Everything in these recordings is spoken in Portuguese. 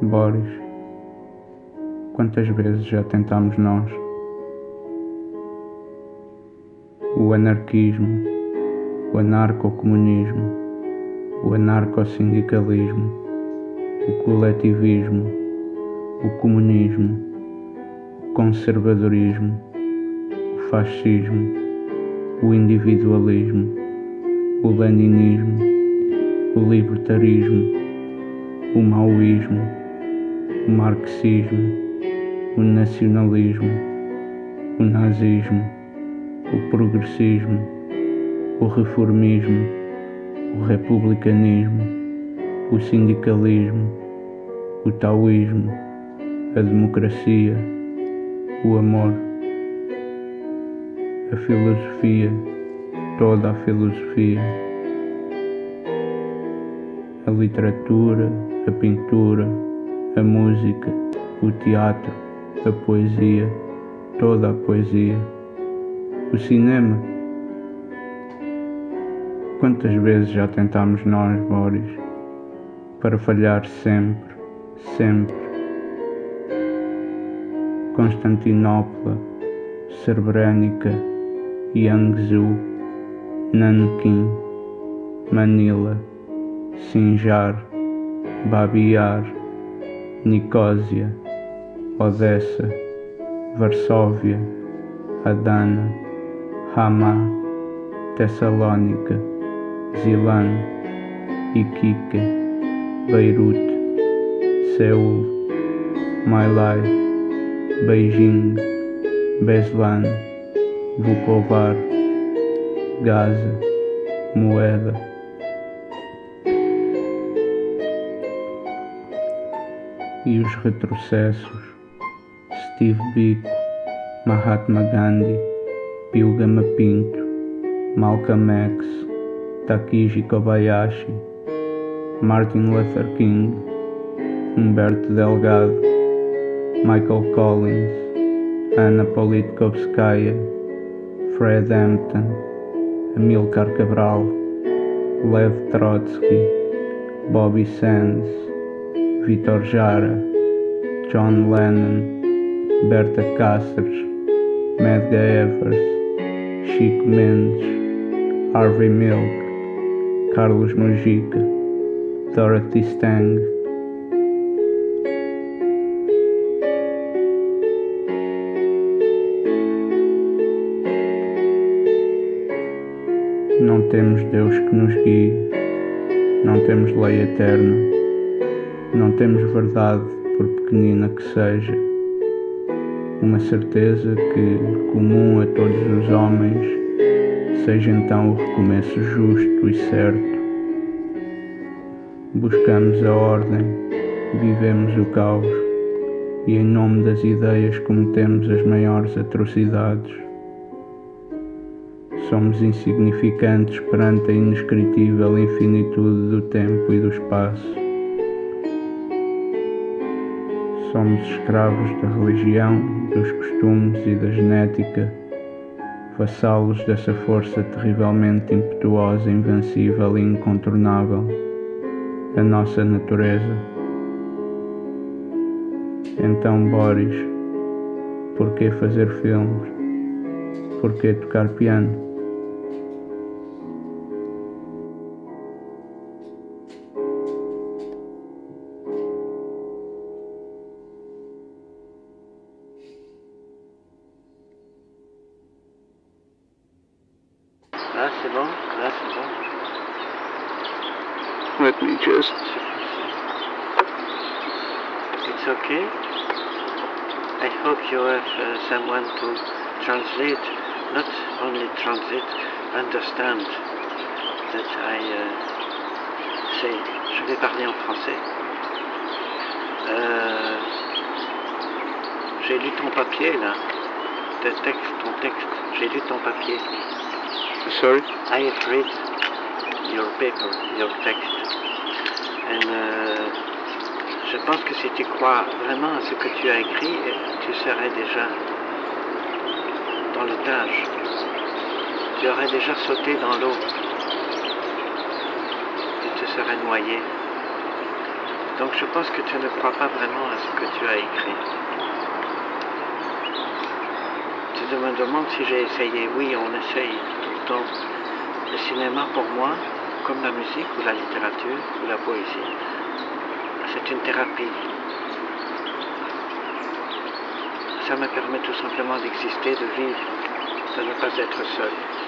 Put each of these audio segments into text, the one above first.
Boris, quantas vezes já tentámos nós? O anarquismo, o anarcocomunismo, o anarcossindicalismo, o coletivismo, o comunismo, o conservadorismo, o fascismo, o individualismo, o leninismo, o libertarismo, o maoísmo, o marxismo, o nacionalismo, o nazismo, o progressismo, o reformismo, o republicanismo, o sindicalismo, o taoísmo, a democracia, o amor, a filosofia, toda a filosofia, a literatura, a pintura, a música, o teatro, a poesia, toda a poesia, o cinema. Quantas vezes já tentámos nós, Boris, para falhar sempre, sempre? Constantinopla, Srebrenica, Yangzhou, Nanquim, Manila, Sinjar, Babi Yar, Nicósia, Odessa, Varsóvia, Adana, Hama, Tessalónica, Zilan, Iquique, Beirute, Seul, My Lai, Beijing, Beslan, Vukovar, Gaza, Moeda. E os retrocessos: Steve Biko, Mahatma Gandhi, Pio Gama Pinto, Malcolm X, Takeshi Kobayashi, Martin Luther King, Humberto Delgado, Michael Collins, Anna Politkovskaya, Fred Hampton, Amilcar Cabral, Lev Trotsky, Bobby Sands, Vitor Jara, John Lennon, Berta Cáceres, Medgar Evers, Chico Mendes, Harvey Milk, Carlos Mujica, Dorothy Stang. Não temos Deus que nos guie, não temos lei eterna, não temos verdade, por pequenina que seja, uma certeza que, comum a todos os homens, seja então o recomeço justo e certo. Buscamos a ordem, vivemos o caos, e em nome das ideias cometemos as maiores atrocidades. Somos insignificantes perante a inescritível infinitude do tempo e do espaço. Somos escravos da religião, dos costumes e da genética, vassalos dessa força terrivelmente impetuosa, invencível e incontornável, a nossa natureza. Então, Boris, porquê fazer filmes? Porquê tocar piano? Là c'est bon, là c'est bon. Let me just... It's okay. I hope you have someone to translate, not only translate, understand that I say. Je vais parler en français. J'ai lu ton papier là, ton texte. J'ai lu ton papier. Sorry? I have read your paper, your text. And je pense que si tu crois vraiment à ce que tu as écrit, tu serais déjà dans l'étage. Tu aurais déjà sauté dans l'eau. Et tu serais noyé. Donc je pense que tu ne crois pas vraiment à ce que tu as écrit. Tu me demandes si j'ai essayé. Oui, on essaye tout le temps. Le cinéma pour moi, comme la musique ou la littérature ou la poésie, c'est une thérapie. Ça me permet tout simplement d'exister, de vivre, de ne pas être seul.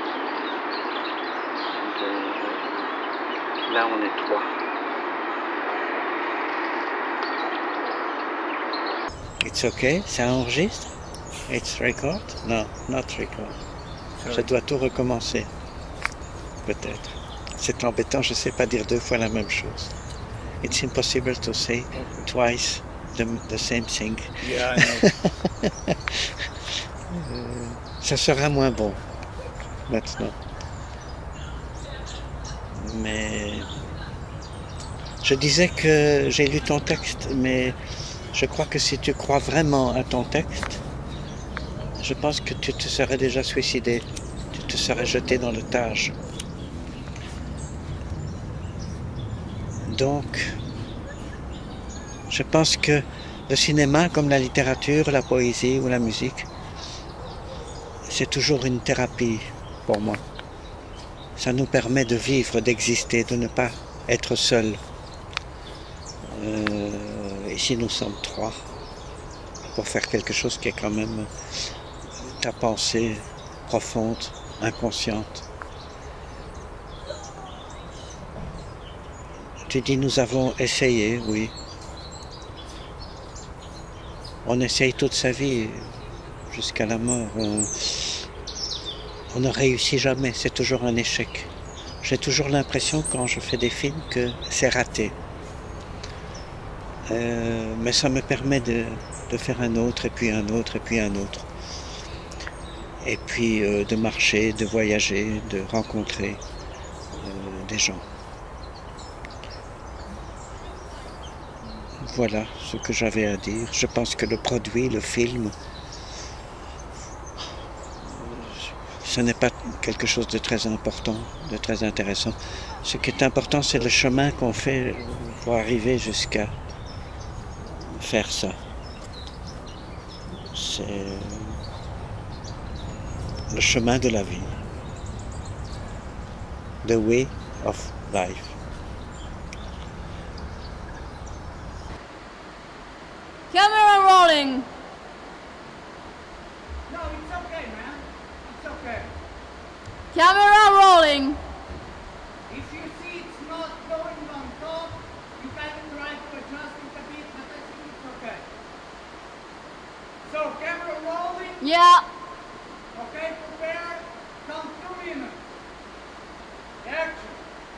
Là, on est trois. It's okay, ça enregistre? It's record? No, not record. Je dois tout recommencer. Peut-être. C'est embêtant, je ne sais pas dire deux fois la même chose. It's impossible to say twice the same thing. Yeah, I know. Ça sera moins bon maintenant. Mais je disais que j'ai lu ton texte, mais je crois que si tu crois vraiment à ton texte, je pense que tu te serais déjà suicidé, tu te serais jeté dans le Tage. Donc, je pense que le cinéma, comme la littérature, la poésie ou la musique, c'est toujours une thérapie pour moi. Ça nous permet de vivre, d'exister, de ne pas être seul. Ici, nous sommes trois pour faire quelque chose qui est quand même ta pensée profonde, inconsciente. Tu dis, nous avons essayé, oui. On essaye toute sa vie, jusqu'à la mort. On ne réussit jamais, c'est toujours un échec. J'ai toujours l'impression, quand je fais des films, que c'est raté. Mais ça me permet de faire un autre, et puis un autre, et puis un autre. Et puis de marcher, de voyager, de rencontrer des gens. Voilà ce que j'avais à dire. Je pense que le produit, le film, ce n'est pas quelque chose de très important, de très intéressant. Ce qui est important, c'est le chemin qu'on fait pour arriver jusqu'à faire ça. C'est le chemin de la vie. The way of life. Camera rolling. No, it's okay, man. It's okay. Camera rolling. If you see it's not going on top, you can try to adjust it a bit, but I think it's okay. So, camera rolling. Yeah. Okay, prepare. Count 2 minutes. Action.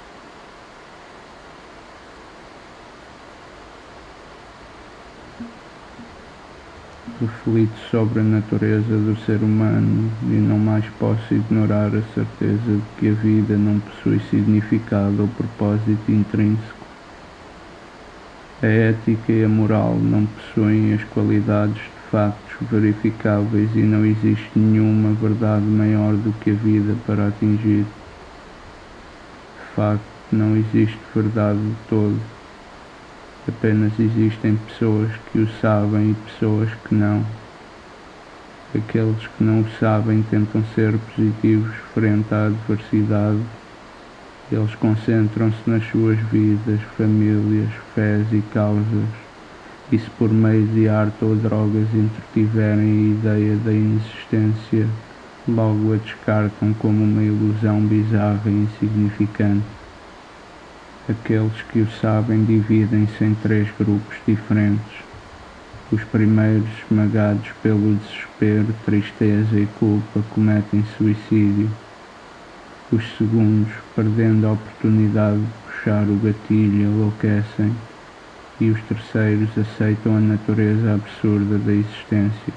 Reflito sobre a natureza do ser humano e não mais posso ignorar a certeza de que a vida não possui significado ou propósito intrínseco. A ética e a moral não possuem as qualidades de factos verificáveis e não existe nenhuma verdade maior do que a vida para atingir. De facto, não existe verdade de todo. Apenas existem pessoas que o sabem e pessoas que não. Aqueles que não o sabem tentam ser positivos frente à adversidade. Eles concentram-se nas suas vidas, famílias, fés e causas, e se por meio de arte ou drogas entretiverem a ideia da inexistência, logo a descartam como uma ilusão bizarra e insignificante. Aqueles que o sabem dividem-se em 3 grupos diferentes. Os primeiros, esmagados pelo desespero, tristeza e culpa, cometem suicídio. Os segundos, perdendo a oportunidade de puxar o gatilho, enlouquecem. E os terceiros aceitam a natureza absurda da existência.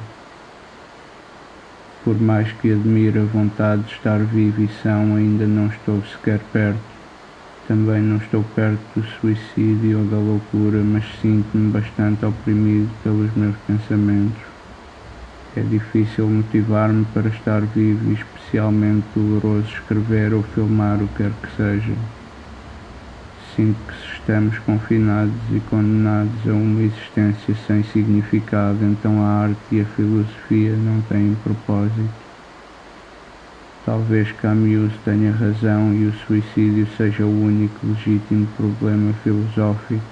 Por mais que admire a vontade de estar vivo e são, ainda não estou sequer perto. Também não estou perto do suicídio ou da loucura, mas sinto-me bastante oprimido pelos meus pensamentos. É difícil motivar-me para estar vivo e especialmente doloroso escrever ou filmar o que quer que seja. Sinto que se estamos confinados e condenados a uma existência sem significado, então a arte e a filosofia não têm propósito. Talvez Camus tenha razão e o suicídio seja o único legítimo problema filosófico.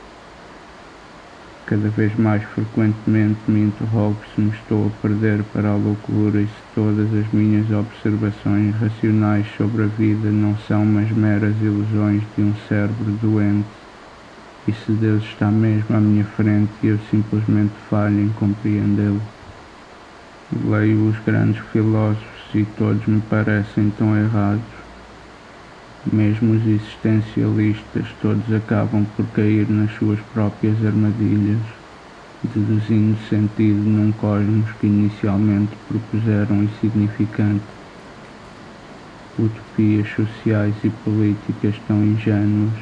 Cada vez mais frequentemente me interrogo se me estou a perder para a loucura e se todas as minhas observações racionais sobre a vida não são umas meras ilusões de um cérebro doente, e se Deus está mesmo à minha frente e eu simplesmente falho em compreendê-lo. Leio os grandes filósofos e todos me parecem tão errados. Mesmo os existencialistas, todos acabam por cair nas suas próprias armadilhas, deduzindo sentido num cosmos que inicialmente propuseram insignificante. Utopias sociais e políticas tão ingênuas.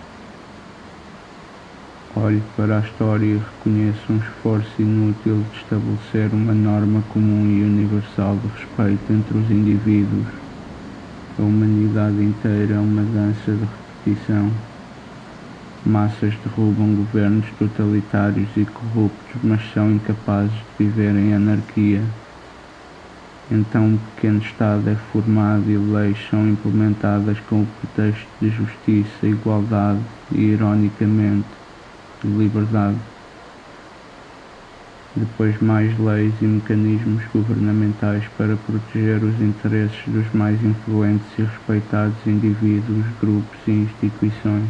Olho para a história e reconheço um esforço inútil de estabelecer uma norma comum e universal de respeito entre os indivíduos. A humanidade inteira é uma dança de repetição. Massas derrubam governos totalitários e corruptos, mas são incapazes de viver em anarquia. Então um pequeno Estado é formado e leis são implementadas com o pretexto de justiça, igualdade e, ironicamente, de liberdade. Depois mais leis e mecanismos governamentais para proteger os interesses dos mais influentes e respeitados indivíduos, grupos e instituições.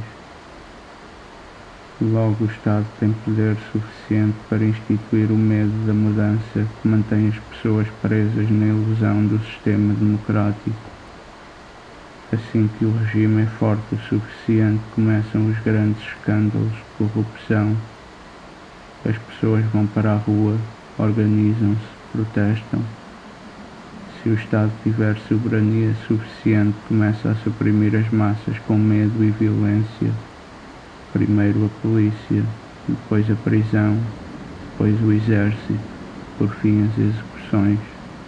Logo o Estado tem poder suficiente para instituir o medo da mudança que mantém as pessoas presas na ilusão do sistema democrático. Assim que o regime é forte o suficiente, começam os grandes escândalos de corrupção. As pessoas vão para a rua, organizam-se, protestam. Se o Estado tiver soberania suficiente, começa a suprimir as massas com medo e violência. Primeiro a polícia, depois a prisão, depois o exército, por fim as execuções.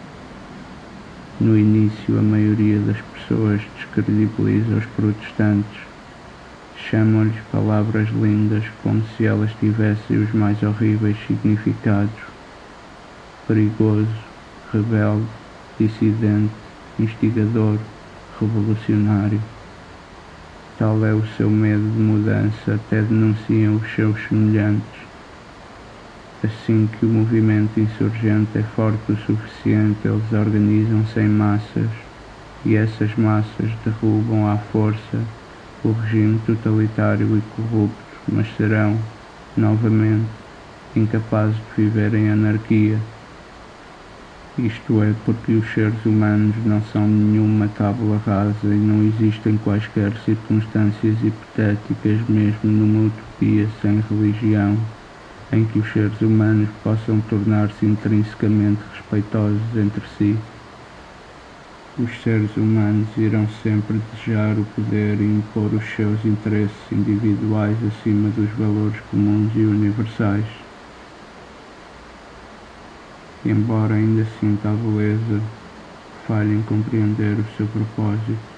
No início, a maioria das pessoas descredibiliza os protestantes. Chamam-lhes palavras lindas como se elas tivessem os mais horríveis significados: perigoso, rebelde, dissidente, instigador, revolucionário. Tal é o seu medo de mudança, até denunciam os seus semelhantes. Assim que o movimento insurgente é forte o suficiente, eles organizam-se em massas, e essas massas derrubam à força o regime totalitário e corrupto, mas serão, novamente, incapazes de viver em anarquia. Isto é porque os seres humanos não são nenhuma tábua rasa e não existem quaisquer circunstâncias hipotéticas, mesmo numa utopia sem religião, em que os seres humanos possam tornar-se intrinsecamente respeitosos entre si. Os seres humanos irão sempre desejar o poder e impor os seus interesses individuais acima dos valores comuns e universais. Embora ainda sinta a beleza, falhe em compreender o seu propósito.